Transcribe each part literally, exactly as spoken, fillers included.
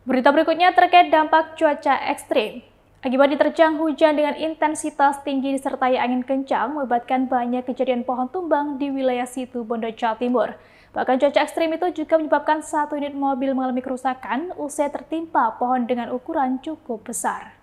Berita berikutnya terkait dampak cuaca ekstrim. Akibat diterjang hujan dengan intensitas tinggi disertai angin kencang, mengakibatkan banyak kejadian pohon tumbang di wilayah Situbondo, Jawa Timur. Bahkan cuaca ekstrim itu juga menyebabkan satu unit mobil mengalami kerusakan usai tertimpa pohon dengan ukuran cukup besar.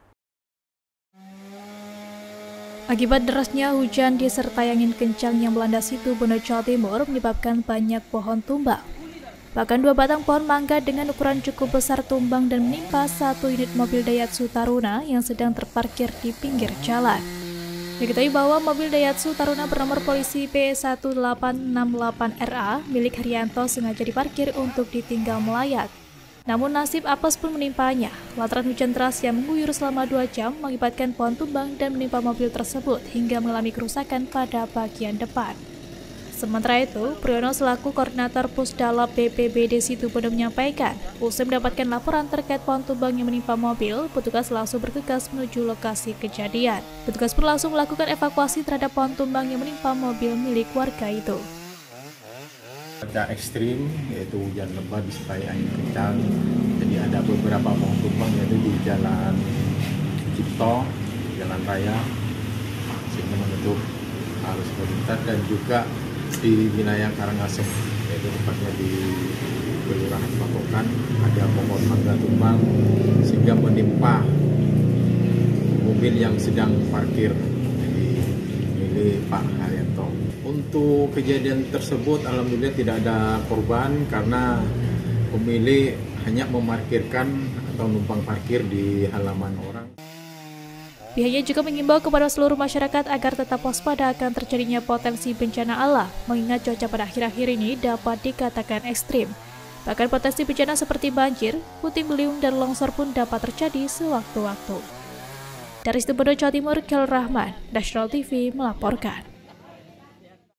Akibat derasnya hujan disertai angin kencang yang melanda Situbondo, Jawa Timur, menyebabkan banyak pohon tumbang. Bahkan dua batang pohon mangga dengan ukuran cukup besar tumbang dan menimpa satu unit mobil Daihatsu Taruna yang sedang terparkir di pinggir jalan. Diketahui bahwa mobil Daihatsu Taruna bernomor polisi P satu delapan enam delapan R A milik Haryanto sengaja diparkir untuk ditinggal melayat. Namun nasib apes pun menimpanya, lantaran hujan deras yang mengguyur selama dua jam mengakibatkan pohon tumbang dan menimpa mobil tersebut hingga mengalami kerusakan pada bagian depan. Sementara itu, Priyono selaku koordinator Pusdalab B P B D Situbondo menyampaikan, usai mendapatkan laporan terkait pohon tumbang yang menimpa mobil, petugas langsung bergegas menuju lokasi kejadian. Petugas pun langsung melakukan evakuasi terhadap pohon tumbang yang menimpa mobil milik warga itu. Cuaca ekstrim, yaitu hujan lebat disertai angin kencang, jadi ada beberapa pohon tumbang yaitu di Jalan Cipto, Jalan Raya, sehingga menutup arus lalu lintas, dan juga di wilayah Karangasem, yaitu tepatnya di Kelurahan Pakokan, ada pohon mangga tumbang sehingga menimpa mobil yang sedang parkir di milik Pak Haryanto. Untuk kejadian tersebut alhamdulillah tidak ada korban karena pemilik hanya memarkirkan atau numpang parkir di halaman orang. Pihaknya juga mengimbau kepada seluruh masyarakat agar tetap waspada akan terjadinya potensi bencana alam, mengingat cuaca pada akhir-akhir ini dapat dikatakan ekstrim. Bahkan potensi bencana seperti banjir, puting beliung, dan longsor pun dapat terjadi sewaktu-waktu. Dari Situbondo, Jawa Timur, Khairul Rahman, National T V melaporkan.